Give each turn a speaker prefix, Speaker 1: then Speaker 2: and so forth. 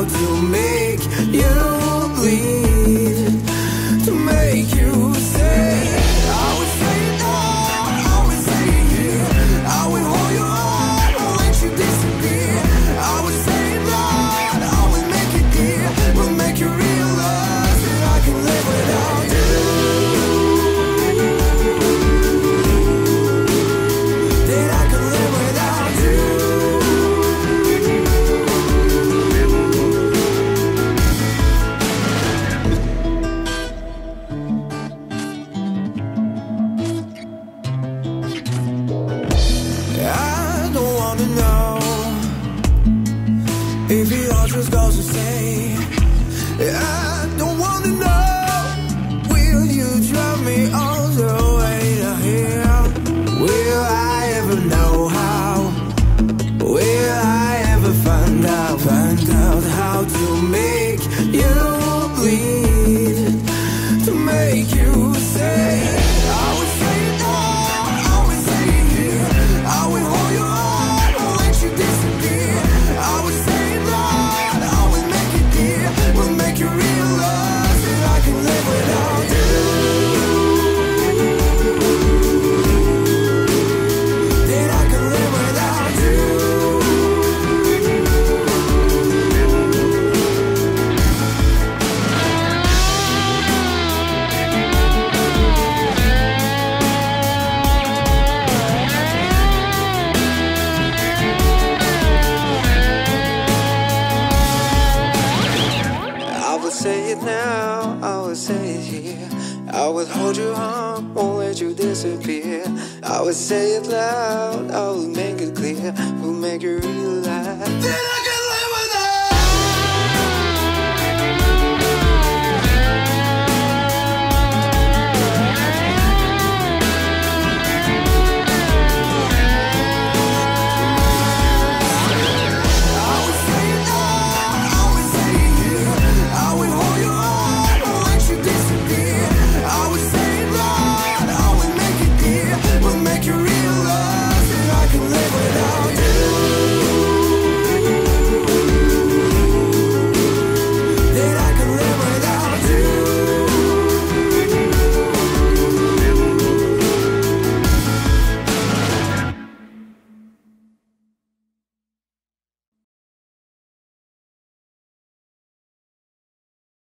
Speaker 1: to make you bleed, to make you say, I would say no, I would say yeah, I would hold your heart, won't let you disappear. I would say that I would make it clear, will make you realize that I can live without you, that I can live without you. I don't wanna know if it all just goes the same. I don't wanna know, will you drive me all the way to here? Will I ever know how? Will I ever find out how to make you bleed, to make you say, I would say no, I would say yeah, I would hold your heart, won't let you disappear. I would say that I would make it clear, will make you realize that I can live without you, that I can live without you. I would say it now, I would say it here, I would hold your arm, won't let you disappear. I would say it loud, I would make it clear, will make you realize that I can